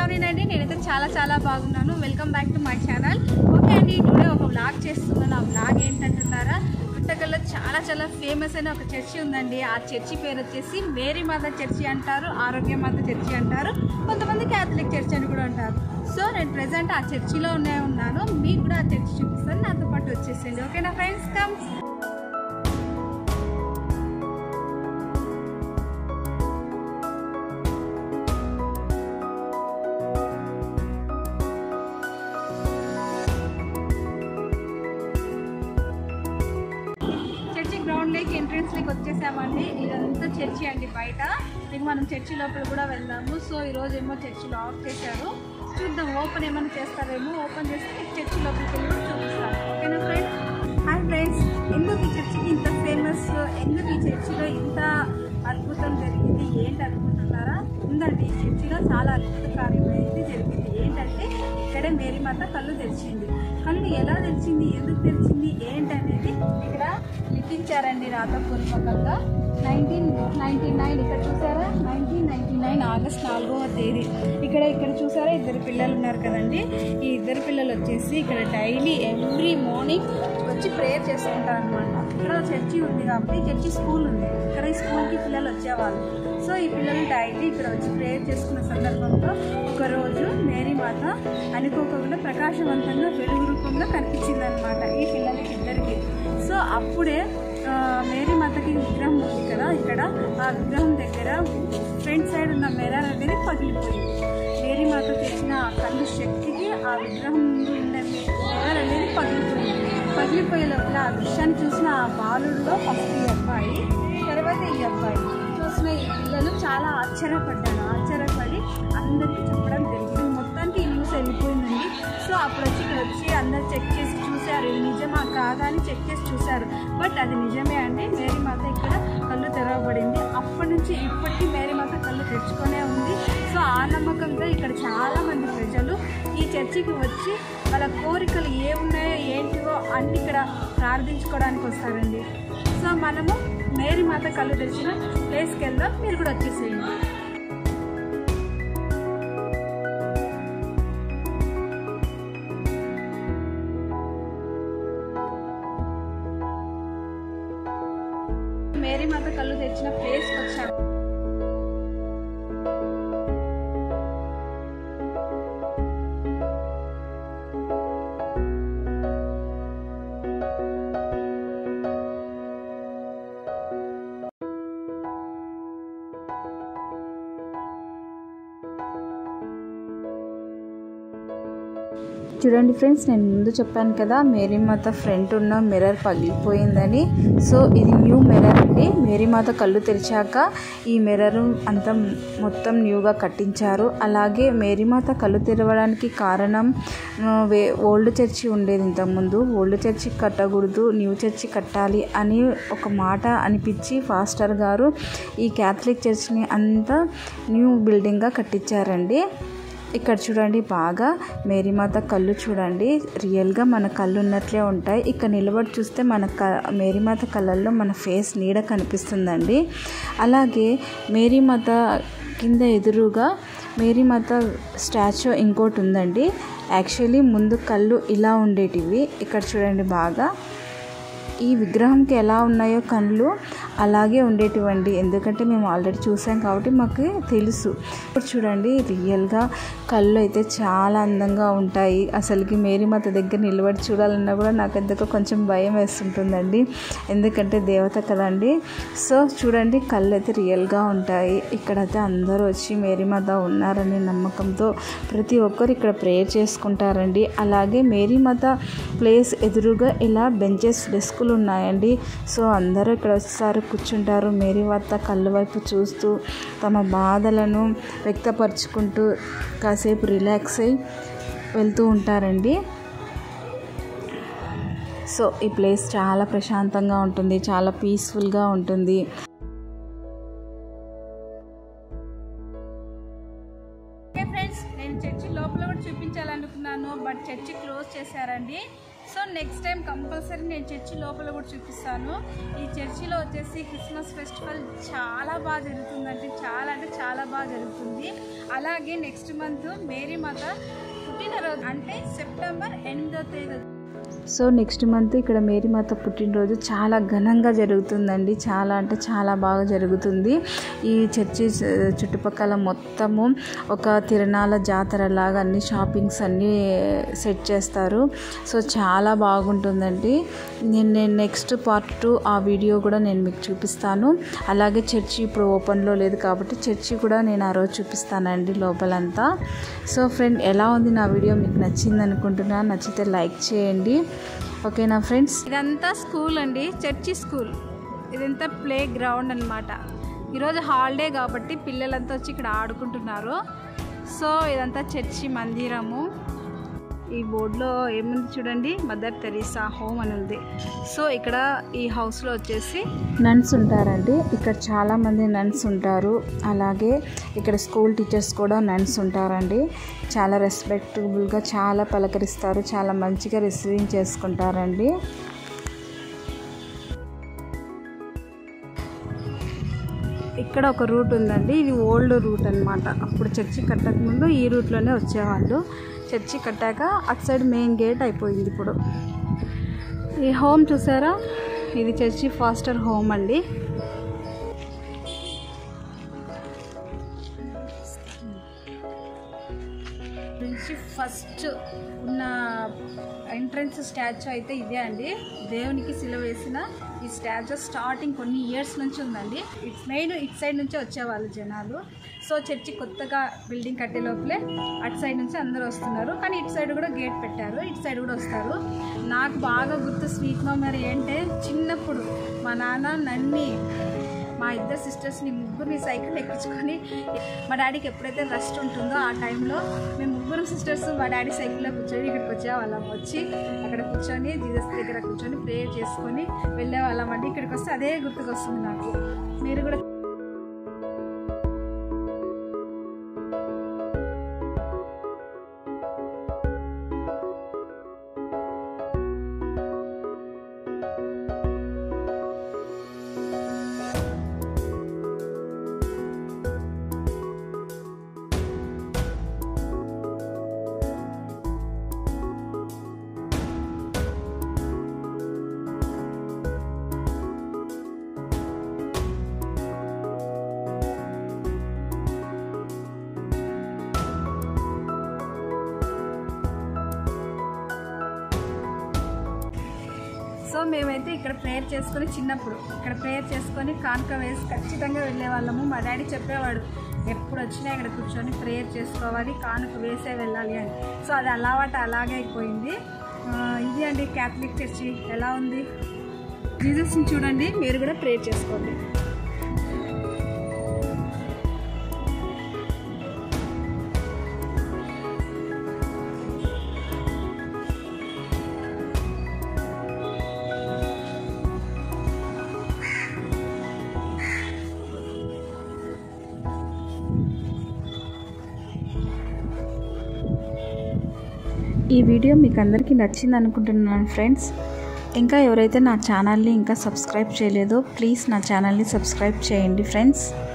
శ్రావణి నేనైతే చాలా బాగున్నాను. Welcome back to my channel. Okay అండి, టుడే ఒక వ్లాగ్ చేస్తున్నాను. ఆ వ్లాగ్ ఏంటంటున్నారా, గుంటకల్లో చాలా ఫేమస్ అయిన ఒక చర్చి ఉందండి. ఆ చర్చి పేరు వచ్చేసి మేరీ మాత చర్చి అంటారు, ఆరోగ్య మాత చర్చి అంటారు, కొంతమంది క్యాథలిక్ చర్చి అని కూడా అంటారు. సో నేను ప్రెజెంట్ ఆ చర్చిలో ఉన్నాను. మీకు కూడా ఆ చర్చి చూపిస్తాను, నాతో పాటు వచ్చేసేయండి. ఓకేనా ఫ్రెండ్స్, కమ్. ఎంట్రన్స్ లేకి వచ్చేసామండి. ఇదంతా చర్చి అండి. బయట ఇక మనం చర్చి లోపల కూడా వెళ్దాము. సో ఈరోజు ఏమో చర్చి లాక్ చేశారు, చూద్దాం ఓపెన్ ఏమైనా చేస్తారేమో. ఓపెన్ చేస్తే మీకు చర్చి లోపలికి వెళ్ళి చూపిస్తాను. ఓకేనా ఫ్రెండ్స్? హాయ్ ఫ్రెండ్స్, ఎందుకు ఈ చర్చికి ఇంత ఫేమస్, ఎందుకు ఈ చర్చిలో ఇంత అద్భుతం జరిగింది ఏంటి అనుకుంటున్నారా? ఉందండి, ఈ చర్చిలో చాలా అద్భుత కార్యం అయితే జరిగింది. ఏంటంటే ఇక్కడే మేరీ మాత కళ్ళు తెరిచింది. కళ్ళు ఎలా తెరిచింది, ఎందుకు తెరిచింది ఏంటనేది ఇక్కడ లిఖించారండి రాతపూర్వకంగా. 1999 ఇక్కడ చూసారా, 1999 ఆగస్ట్ 4వ తేదీ. ఇక్కడ చూసారా, ఇద్దరు పిల్లలు ఉన్నారు కదండి. ఈ ఇద్దరు పిల్లలు వచ్చేసి ఇక్కడ డైలీ ఎవ్రీ మార్నింగ్ వచ్చి ప్రేయర్ చేసుకుంటారు అనమాట. ఇక్కడ చర్చి ఉంది కాబట్టి చర్చి స్కూల్ ఉంది, ఇక్కడ ఈ స్కూల్కి పిల్లలు వచ్చేవాళ్ళు. సో ఈ పిల్లలు డైలీ ఇక్కడ వచ్చి ప్రేయర్ చేసుకున్న సందర్భంలో ఒకరోజు మేరీ మాత అనుకోకుండా ప్రకాశవంతంగా వెలుగు రూపంలో కనిపించింది అనమాట ఈ పిల్లలకి ఇద్దరికి. సో అప్పుడే మేరీ మాతకి విగ్రహం ఉంది కదా ఇక్కడ, ఆ విగ్రహం దగ్గర ఫ్రంట్ సైడ్ ఉన్న మిర్రర్ అనేది పగిలిపోయింది. మేరీ మాత తెచ్చిన ఆ కళ్ళు శక్తికి ఆ విగ్రహం ముందు ఉన్న మిర్రర్ అనేది పగిలిపోయే లోపల ఆ దృశ్యాన్ని చూసిన ఆ బాలుల్లో ఫస్ట్ ఈ అబ్బాయి, తర్వాత ఈ అబ్బాయి చూసిన ఈ పిల్లలు చాలా ఆశ్చర్యపడి అందరికీ చెప్పడం జరిగింది. మొత్తానికి ఈ న్యూస్ వెళ్ళిపోయిందండి. సో అప్పుడు ఇక్కడ వచ్చి అందరు చెక్ చేసి చూశారు, ఇది నిజమా కాదా అని చెక్ చేసి చూశారు. బట్ అది నిజమే అండి, మేరీ మాత ఇక్కడ కళ్ళు తెరవబడింది. అప్పటి నుంచి ఇప్పటికీ మేరీ మాత కళ్ళు తెచ్చుకొనే ఉంది. సో ఆ నమ్మకంతో ఇక్కడ చాలామంది ప్రజలు ఈ చర్చికి వచ్చి వాళ్ళ కోరికలు ఏమున్నాయో ఏంటివో అన్ని ఇక్కడ ప్రార్థించుకోవడానికి వస్తారండి. సో మనము మేరీ మాత కళ్ళు తెరిచిన ప్లేస్కి వెళ్దాం, మీరు కూడా వచ్చేసేయండి. మేరీ మాత కళ్ళు తెచ్చిన ప్లేస్కి వచ్చాము. చూడండి ఫ్రెండ్స్, నేను ముందు చెప్పాను కదా మేరీ మాత ఫ్రంట్ ఉన్న మిర్రర్ పగిలిపోయిందని. సో ఇది న్యూ మిర్రర్ అండి. మేరీ మాత కళ్ళు తెరిచాక ఈ మిర్రర్ అంతా మొత్తం న్యూగా కట్టించారు. అలాగే మేరీ మాత కళ్ళు తెరవడానికి కారణం ఓల్డ్ చర్చి ఉండేది ఇంతకుముందు. ఓల్డ్ చర్చి కట్టకూడదు, న్యూ చర్చి కట్టాలి అని ఒక మాట అనిపించి ఫాస్టర్ గారు ఈ క్యాథలిక్ చర్చిని అంతా న్యూ బిల్డింగ్గా కట్టించారండి. ఇక్కడ చూడండి, బాగా మేరీమాత కళ్ళు చూడండి, రియల్గా మన కళ్ళు ఉన్నట్లే ఉంటాయి. ఇక్కడ నిలబడి చూస్తే మన మేరీమాత కళ్ళల్లో మన ఫేస్ నీడ కనిపిస్తుందండి. అలాగే మేరీమాత కింద ఎదురుగా మేరీమాత స్టాచ్యూ ఇంకోటి ఉందండి. యాక్చువల్లీ ముందు కళ్ళు ఇలా ఉండేటివి, ఇక్కడ చూడండి బాగా ఈ విగ్రహంకి ఎలా ఉన్నాయో కళ్ళు అలాగే ఉండేటివండి. ఎందుకంటే మేము ఆల్రెడీ చూసాం కాబట్టి మాకు తెలుసు. ఇప్పుడు చూడండి, రియల్గా కళ్ళు అయితే చాలా అందంగా ఉంటాయి. అసలుకి మేరీ మాత దగ్గర నిలబడి చూడాలన్నా కూడా నాకు ఎందుకో కొంచెం భయం వేస్తుంటుందండి, ఎందుకంటే దేవత కదండి. సో చూడండి, కళ్ళు అయితే రియల్గా ఉంటాయి. ఇక్కడైతే అందరూ వచ్చి మేరీ మాత ఉన్నారనే నమ్మకంతో ప్రతి ఒక్కరు ఇక్కడ ప్రేయర్ చేసుకుంటారండి. అలాగే మేరీ మాత ప్లేస్ ఎదురుగా ఇలా బెంచెస్, డెస్కులు ఉన్నాయండి. సో అందరూ ఇక్కడ వచ్చేసారి కూర్చుంటారు. మేరీ మాత కళ్ళు వైపు చూస్తూ తమ బాధలను వ్యక్తపరుచుకుంటూ కాసేపు రిలాక్స్ అయి వెళ్తూ ఉంటారండి. సో ఈ ప్లేస్ చాలా ప్రశాంతంగా ఉంటుంది, చాలా పీస్ఫుల్గా ఉంటుంది. ఫ్రెండ్స్, నేను చర్చి లోపల కూడా చూపించాలనుకున్నాను, బట్ చర్చి క్లోజ్ చేశారండి. సో నెక్స్ట్ టైం కంపల్సరీ నేను చర్చి లోపల కూడా చూపిస్తాను. ఈ చర్చిలో వచ్చేసి క్రిస్మస్ ఫెస్టివల్ చాలా బాగా జరుగుతుందంటే చాలా బాగా జరుగుతుంది. అలాగే నెక్స్ట్ మంత్ మేరీ మాత పుట్టినరోజు అంటే సెప్టెంబర్ 8వ తేదీ. సో నెక్స్ట్ మంత్ ఇక్కడ మేరీమాత పుట్టినరోజు చాలా ఘనంగా జరుగుతుందండి. చాలా అంటే చాలా బాగా జరుగుతుంది. ఈ చర్చి చుట్టుపక్కల మొత్తము ఒక తిరణాల జాతర లాగా అన్ని షాపింగ్స్ అన్నీ సెట్ చేస్తారు. సో చాలా బాగుంటుందండి. నేను నెక్స్ట్ పార్ట్ 2 ఆ వీడియో కూడా నేను మీకు చూపిస్తాను. అలాగే చర్చి ఇప్పుడు ఓపెన్లో లేదు కాబట్టి చర్చి కూడా నేను ఆ రోజు చూపిస్తానండి లోపలంతా. సో ఫ్రెండ్, ఎలా ఉంది నా వీడియో? మీకు నచ్చింది అనుకుంటున్నాను. నచ్చితే లైక్ చేయండి. ఓకేనా ఫ్రెండ్స్? ఇదంతా స్కూల్ అండి, చర్చి స్కూల్. ఇదంతా ప్లే గ్రౌండ్ అనమాట. ఈరోజు హాలిడే కాబట్టి పిల్లలంతా వచ్చి ఇక్కడ ఆడుకుంటున్నారు. సో ఇదంతా చర్చి మందిరము. ఈ బోర్డులో ఏముంది చూడండి, మదర్ తెరీసా హోమ్ అని ఉంది. సో ఇక్కడ ఈ హౌస్లో వచ్చేసి నన్స్ ఉంటారండి. ఇక్కడ చాలామంది నన్స్ ఉంటారు. అలాగే ఇక్కడ స్కూల్ టీచర్స్ కూడా నన్స్ ఉంటారండి. చాలా రెస్పెక్టబుల్గా చాలా పలకరిస్తారు, చాలా మంచిగా రిసీవింగ్ చేసుకుంటారండి. ఇక్కడ ఒక రూట్ ఉందండి. ఇది ఓల్డ్ రూట్ అనమాట. అప్పుడు చర్చి కట్టక ముందు ఈ రూట్లోనే వచ్చేవాళ్ళు. చర్చి కట్టాక అటు సైడ్ మెయిన్ గేట్ అయిపోయింది. ఇప్పుడు ఈ హోమ్ చూసారా, ఇది చర్చి ఫాస్టర్ హోమ్ అండి. ఫస్ట్ ఉన్న ఎంట్రన్స్ స్టాచ్యూ అయితే ఇదే అండి. దేవునికి సిలువ వేసిన ఈ స్టాచ్యూ స్టార్టింగ్ కొన్ని ఇయర్స్ నుంచి ఉందండి. ఇటు సైడ్ నుంచే వచ్చేవాళ్ళు జనాలు. సో చర్చి కొత్తగా బిల్డింగ్ కట్టే లోపలే అటు సైడ్ నుంచి అందరూ వస్తున్నారు. కానీ ఇటు సైడ్ కూడా గేట్ పెట్టారు, ఇటు సైడ్ కూడా వస్తారు. నాకు బాగా గుర్తు స్వీట్ మెమరీ ఏంటంటే, చిన్నప్పుడు మా నాన్న నన్ని మా ఇద్దరు సిస్టర్స్ని ముగ్గురిని సైకిల్ ఎక్కించుకొని మా డాడీకి ఎప్పుడైతే రెస్ట్ ఉంటుందో ఆ టైంలో మేము ముగ్గురు సిస్టర్స్ మా డాడీ సైకిల్లో కూర్చొని ఇక్కడికి వచ్చేవాళ్ళం. వచ్చి అక్కడ కూర్చొని జీసస్ దగ్గర కూర్చొని ప్రేయర్ చేసుకొని వెళ్ళేవాళ్ళం అండి. ఇక్కడికి వస్తే అదే గుర్తుకొస్తుంది నాకు. మీరు కూడా సో మేమైతే ఇక్కడ ప్రేయర్ చేసుకొని, చిన్నప్పుడు ఇక్కడ ప్రేయర్ చేసుకొని కానుక వేసి ఖచ్చితంగా వెళ్ళే వాళ్ళము. మా డాడీ చెప్పేవాడు, ఎప్పుడు వచ్చినా ఇక్కడ కూర్చొని ప్రేయర్ చేసుకోవాలి, కానుక వేసే వెళ్ళాలి అని. సో అది అలవాటు అలాగే అయిపోయింది. ఇది అండి క్యాథలిక్ చర్చి ఎలా ఉంది. జీసస్ని చూడండి, మీరు కూడా ప్రేయర్ చేసుకోండి. ఈ వీడియో మీకు అందరికీ నచ్చింది అనుకుంటున్నాను ఫ్రెండ్స్. ఇంకా ఎవరైతే నా ఛానల్ని ఇంకా సబ్స్క్రైబ్ చేయలేదో ప్లీజ్ నా ఛానల్ని సబ్స్క్రైబ్ చేయండి ఫ్రెండ్స్.